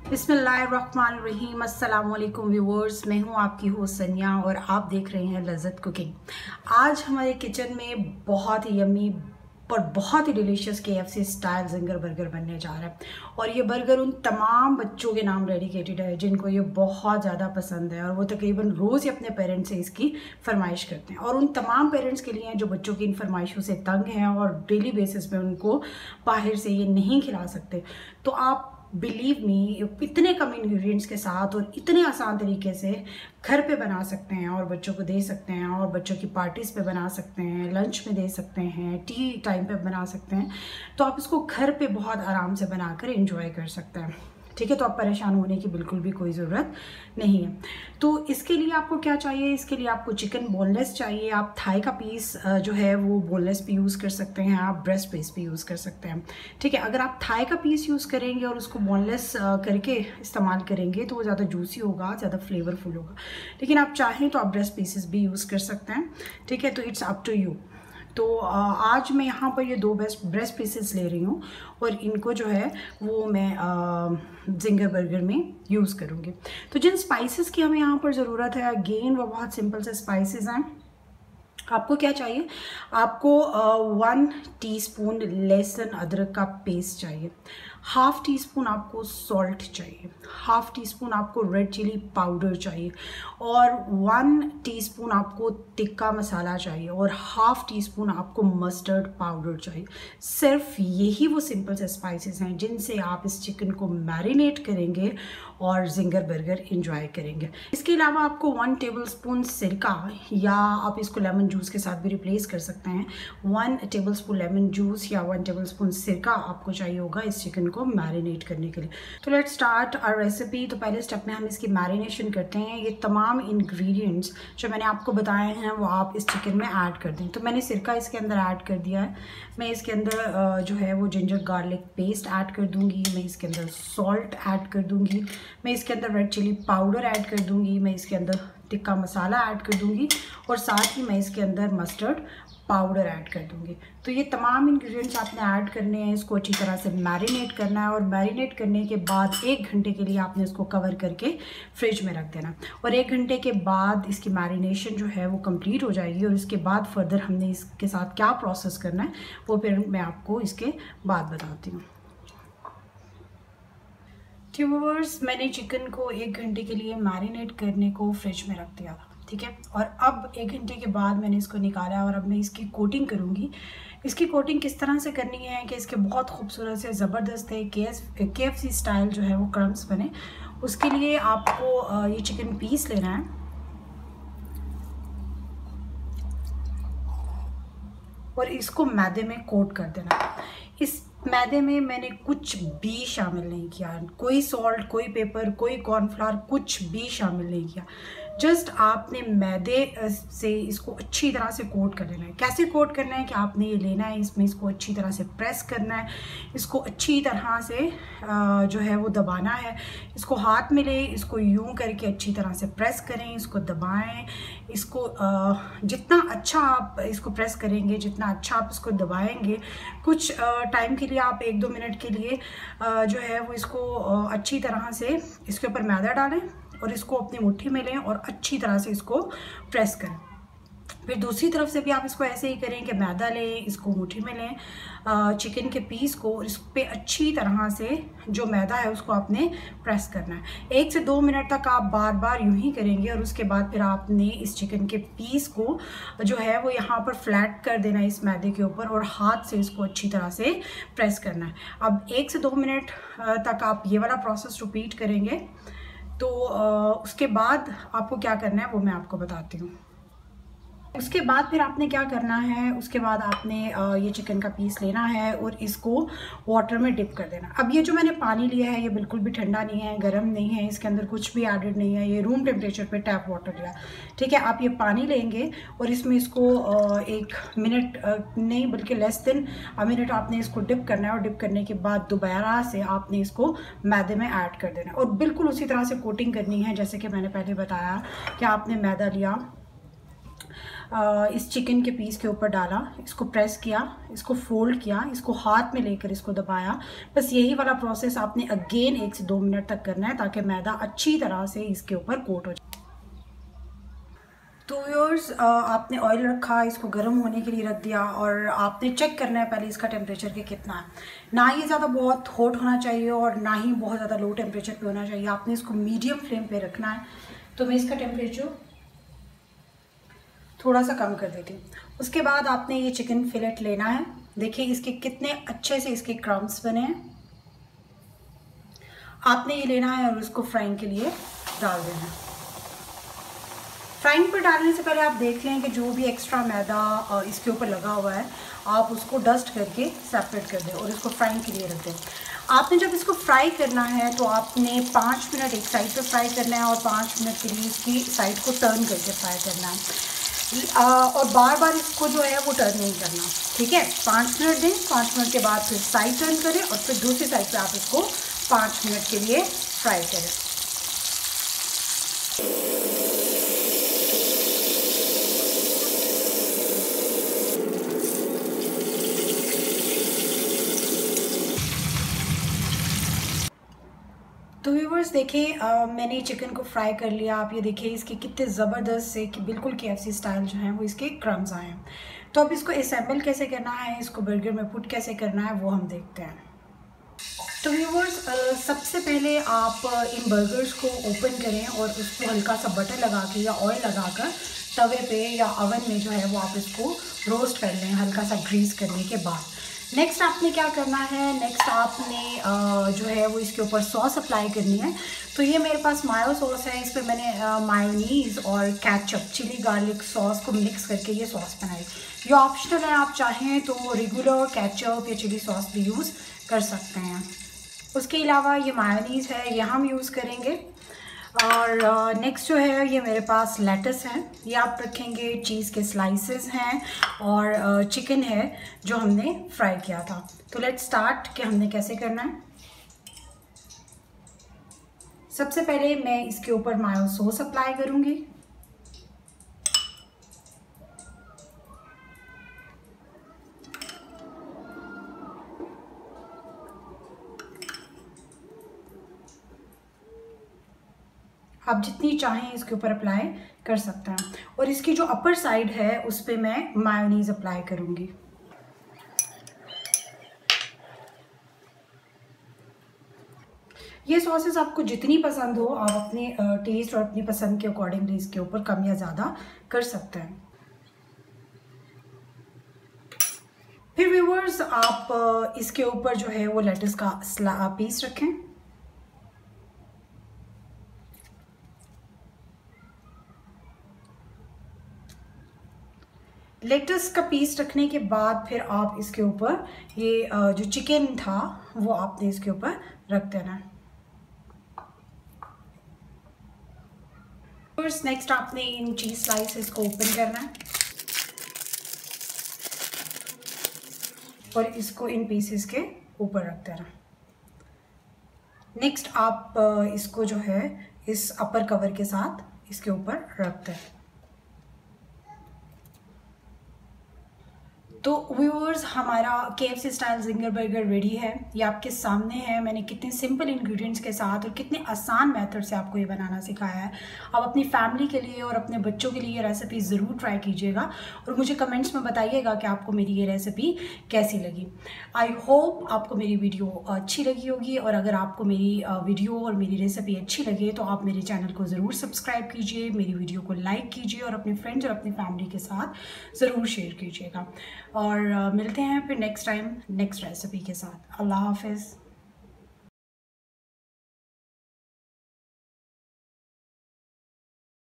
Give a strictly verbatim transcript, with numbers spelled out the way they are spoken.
बिस्मिल्लाहिर्रहमानिर्रहीम। अस्सलाम वालेकुम व्यूअर्स, मैं हूं आपकी होस्ट सनिया और आप देख रहे हैं लज़्ज़त कुकिंग। आज हमारे किचन में बहुत ही यम्मी और बहुत ही delicious KFC style zinger burger बनने जा रहा है। और ये बर्गर उन तमाम बच्चों के नाम डेडिकेटेड है जिनको ये बहुत ज़्यादा पसंद है और वो तकरीबन रोज़ ही अपने पेरेंट्स से इसकी फरमाइश करते हैं। और उन तमाम पेरेंट्स के लिए जो बच्चों की इन फरमाइशों से तंग हैं और डेली बेसिस पे उनको बाहर से ये नहीं खिला सकते, तो आप बिलीव मी इतने कम इंग्रेडिएंट्स के साथ और इतने आसान तरीके से घर पे बना सकते हैं और बच्चों को दे सकते हैं और बच्चों की पार्टीज़ पे बना सकते हैं, लंच में दे सकते हैं, टी टाइम पे बना सकते हैं। तो आप इसको घर पे बहुत आराम से बनाकर एंजॉय कर सकते हैं। ठीक है, तो आप परेशान होने की बिल्कुल भी कोई ज़रूरत नहीं है। तो इसके लिए आपको क्या चाहिए? इसके लिए आपको चिकन बोनलेस चाहिए। आप थाई का पीस जो है वो बोनलेस भी यूज़ कर सकते हैं, आप ब्रेस्ट पीस भी यूज़ कर सकते हैं। ठीक है, अगर आप थाई का पीस यूज़ करेंगे और उसको बोनलेस करके इस्तेमाल करेंगे तो वो ज़्यादा जूसी होगा, ज़्यादा फ्लेवरफुल होगा। लेकिन आप चाहें तो आप ब्रेस्ट पीसेस भी यूज़ कर सकते हैं। ठीक है, तो इट्स अप टू यू। तो आज मैं यहाँ पर ये दो बेस्ट ब्रेस्ट पीसेस ले रही हूँ और इनको जो है वो मैं जिंगर बर्गर में यूज़ करूँगी। तो जिन स्पाइसेस की हमें यहाँ पर ज़रूरत है, अगेन वो बहुत सिंपल से स्पाइसेस हैं। आपको क्या चाहिए? आपको वन टीस्पून लहसुन अदरक का पेस्ट चाहिए, हाफ़ टी स्पून आपको सॉल्ट चाहिए, हाफ़ टी स्पून आपको रेड चिली पाउडर चाहिए और वन टीस्पून आपको टिक्का मसाला चाहिए और हाफ़ टी स्पून आपको मस्टर्ड पाउडर चाहिए। सिर्फ यही वो सिंपल से स्पाइसेस हैं जिनसे आप इस चिकन को मैरिनेट करेंगे और जिंगर बर्गर एंजॉय करेंगे। इसके अलावा आपको वन टेबल स्पून सिरका या आप इसको लेमन जूस के साथ भी रिप्लेस कर सकते हैं। One tablespoon lemon juice या वन टेबल स्पून सिरका आपको चाहिए होगा इस चिकन को मैरिनेट करने के लिए। तो लेट्स स्टार्ट आवर रेसिपी। तो पहले स्टेप में हम इसकी मैरिनेशन करते हैं। ये तमाम इंग्रेडिएंट्स जो मैंने आपको बताए हैं वो आप इस चिकन में ऐड कर दें। तो मैंने सिरका इसके अंदर ऐड कर दिया है। मैं इसके अंदर जो है वो जिंजर गार्लिक पेस्ट ऐड कर दूंगी, मैं इसके अंदर सॉल्ट ऐड कर दूंगी, मैं इसके अंदर रेड चिली पाउडर ऐड कर दूंगी, मैं इसके अंदर टिक्का मसाला ऐड कर दूंगी और साथ ही मैं इसके अंदर मस्टर्ड पाउडर ऐड कर दूंगी। तो ये तमाम इंग्रेडिएंट्स आपने ऐड करने हैं। इसको अच्छी तरह से मैरिनेट करना है और मैरिनेट करने के बाद एक घंटे के लिए आपने इसको कवर करके फ्रिज में रख देना। और एक घंटे के बाद इसकी मैरिनेशन जो है वो कंप्लीट हो जाएगी और इसके बाद फर्दर हमने इसके साथ क्या प्रोसेस करना है वो फिर मैं आपको इसके बाद बताती हूँ। व्यूअर्स, मैंने चिकन को एक घंटे के लिए मैरिनेट करने को फ्रिज में रख दिया था। ठीक है, और अब एक घंटे के बाद मैंने इसको निकाला और अब मैं इसकी कोटिंग करूँगी। इसकी कोटिंग किस तरह से करनी है कि इसके बहुत खूबसूरत से ज़बरदस्त है के एफ सी स्टाइल जो है वो क्रम्स बने। उसके लिए आपको ये चिकन पीस लेना है और इसको मैदे में कोट कर देना है। इस मैदे में मैंने कुछ भी शामिल नहीं किया, कोई सॉल्ट, कोई पेपर, कोई कॉर्नफ्लावर, कुछ भी शामिल नहीं किया। जस्ट आपने मैदे से इसको अच्छी तरह से कोट कर लेना है। कैसे कोट करना है कि आपने ये लेना है, इसमें इसको अच्छी तरह से प्रेस करना है, इसको अच्छी तरह से जो है वो दबाना है। इसको हाथ में ले, इसको यूं करके अच्छी तरह से प्रेस करें, इसको दबाएं। इसको जितना अच्छा आप इसको प्रेस करेंगे, जितना अच्छा आप इसको दबाएंगे, कुछ टाइम के लिए आप एक दो मिनट के लिए जो है वो इसको अच्छी तरह से इसके ऊपर मैदा डालें और इसको अपनी मुट्ठी में लें और अच्छी तरह से इसको प्रेस करें। फिर दूसरी तरफ से भी आप इसको ऐसे ही करें कि मैदा लें, इसको मुट्ठी में लें, चिकन के पीस को, और इस पर अच्छी तरह से जो मैदा है उसको आपने प्रेस करना है। एक से दो मिनट तक आप बार बार यूं ही करेंगे और उसके बाद फिर आपने इस चिकन के पीस को जो है वो यहाँ पर फ्लैट कर देना है इस मैदे के ऊपर और हाथ से इसको अच्छी तरह से प्रेस करना है। अब एक से दो मिनट तक आप ये वाला प्रोसेस रिपीट करेंगे। तो उसके बाद आपको क्या करना है वो मैं आपको बताती हूँ। उसके बाद फिर आपने क्या करना है, उसके बाद आपने ये चिकन का पीस लेना है और इसको वाटर में डिप कर देना। अब ये जो मैंने पानी लिया है ये बिल्कुल भी ठंडा नहीं है, गर्म नहीं है, इसके अंदर कुछ भी एडेड नहीं है, ये रूम टेम्परेचर पे टैप वाटर लिया। ठीक है, आप ये पानी लेंगे और इसमें इसको एक मिनट नहीं बल्कि लेस देन अ मिनट आपने इसको डिप करना है और डिप करने के बाद दोबारा से आपने इसको मैदे में ऐड कर देना है और बिल्कुल उसी तरह से कोटिंग करनी है जैसे कि मैंने पहले बताया कि आपने मैदा लिया, इस चिकन के पीस के ऊपर डाला, इसको प्रेस किया, इसको फोल्ड किया, इसको हाथ में लेकर इसको दबाया। बस यही वाला प्रोसेस आपने अगेन एक से दो मिनट तक करना है ताकि मैदा अच्छी तरह से इसके ऊपर कोट हो जाए। तो व्यूअर्स, आपने ऑयल रखा, इसको गर्म होने के लिए रख दिया और आपने चेक करना है पहले इसका टेम्परेचर के कितना है। ना ही ज़्यादा बहुत हॉट होना चाहिए और ना ही बहुत ज़्यादा लो टेम्परेचर पे होना चाहिए। आपने इसको मीडियम फ्लेम पे रखना है। तो मैं इसका टेम्परेचर थोड़ा सा कम कर देती हूँ। उसके बाद आपने ये चिकन फिलेट लेना है। देखिए इसके कितने अच्छे से इसके क्रम्स बने हैं। आपने ये लेना है और उसको फ्राइंग के लिए डाल देना है। फ्राइंग पर डालने से पहले आप देख लें कि जो भी एक्स्ट्रा मैदा इसके ऊपर लगा हुआ है आप उसको डस्ट करके सेपरेट कर दें और इसको फ्राइंग के लिए रख दें। आपने जब इसको फ्राई करना है तो आपने पाँच मिनट एक साइड पे फ्राई करना है और पाँच मिनट के लिए इसकी साइड को टर्न करके फ्राई करना है और बार बार इसको जो है वो टर्न नहीं करना, ठीक है। पाँच मिनट दें, पाँच मिनट के बाद फिर साइड टर्न करें और फिर दूसरी साइड पे आप इसको पाँच मिनट के लिए फ्राई करें। तो व्यूवर्स देखिए, मैंने चिकन को फ्राई कर लिया। आप ये देखिए इसके कितने ज़बरदस्त से कि बिल्कुल केएफसी स्टाइल जो है वो इसके क्रम्स आए हैं। तो अब इसको असेंबल कैसे करना है, इसको बर्गर में पुट कैसे करना है वो हम देखते हैं। तो व्यूवर्स, सबसे पहले आप इन बर्गर्स को ओपन करें और उसको हल्का सा बटर लगा के या ऑयल लगाकर तवे पे या ओवन में जो है वो आप इसको रोस्ट कर लें हल्का सा ग्रीस करने के बाद। नेक्स्ट आपने क्या करना है, नेक्स्ट आपने जो है वो इसके ऊपर सॉस अप्लाई करनी है। तो ये मेरे पास मायो सॉस है, इस पर मैंने मायोनीज़ और केचप चिली गार्लिक सॉस को मिक्स करके ये सॉस बनाई। ये ऑप्शनल है, आप चाहें तो रेगुलर केचप या चिली सॉस भी यूज़ कर सकते हैं। उसके अलावा ये मायोनीज़ है, ये हम यूज़ करेंगे। और नेक्स्ट जो है ये मेरे पास लेटस है, ये आप रखेंगे। चीज़ के स्लाइसेस हैं और चिकन है जो हमने फ्राई किया था। तो लेट्स स्टार्ट कि हमने कैसे करना है। सबसे पहले मैं इसके ऊपर मायो सॉस अप्लाई करूँगी। आप जितनी चाहें इसके ऊपर अप्लाई कर सकते हैं। और इसकी जो अपर साइड है उस पर मैं मायोनीज़ अप्लाई करूँगी। ये सॉसेस आपको जितनी पसंद हो आप अपने टेस्ट और अपनी पसंद के अकॉर्डिंगली इसके ऊपर कम या ज़्यादा कर सकते हैं। फिर व्यूअर्स, आप इसके ऊपर जो है वो लेटस का पीस रखें। लेटस का पीस रखने के बाद फिर आप इसके ऊपर ये जो चिकन था वो आपने इसके ऊपर रख देना है। नेक्स्ट आपने इन चीज स्लाइसेस को ओपन करना है और इसको इन पीसेस के ऊपर रख देना। नेक्स्ट आप इसको जो है इस अपर कवर के साथ इसके ऊपर रख दें। तो व्यूअर्स, हमारा KFC style zinger burger ready है। ये आपके सामने है। मैंने कितने सिंपल इंग्रेडिएंट्स के साथ और कितने आसान मेथड से आपको ये बनाना सिखाया है। आप अपनी फैमिली के लिए और अपने बच्चों के लिए ये रेसिपी ज़रूर ट्राई कीजिएगा और मुझे कमेंट्स में बताइएगा कि आपको मेरी ये रेसिपी कैसी लगी। आई होप आपको मेरी वीडियो अच्छी लगी होगी और अगर आपको मेरी वीडियो और मेरी रेसिपी अच्छी लगे तो आप मेरे चैनल को ज़रूर सब्सक्राइब कीजिए, मेरी वीडियो को लाइक कीजिए और अपने फ्रेंड्स और अपनी फैमिली के साथ ज़रूर शेयर कीजिएगा। और uh, मिलते हैं फिर नेक्स्ट टाइम नेक्स्ट रेसिपी के साथ। अल्लाह हाफिज़।